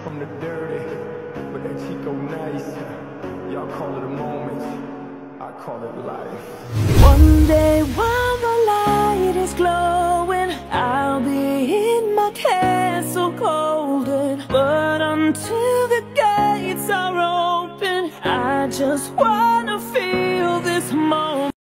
from the dirty, but that Chico nice. Y'all call it a moment, I call it life. One day while the light is glowing, I'll be in my castle golden. But until the gates are open, I just wanna feel this moment.